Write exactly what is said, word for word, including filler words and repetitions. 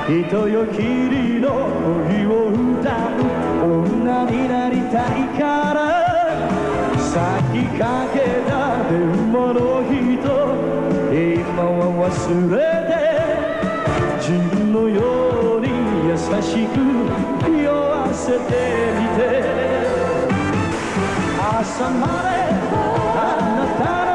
人よ霧の恋を歌う女になりたいから先かけた電話の人今は忘れて自分のように優しく酔わせてみて朝まであなた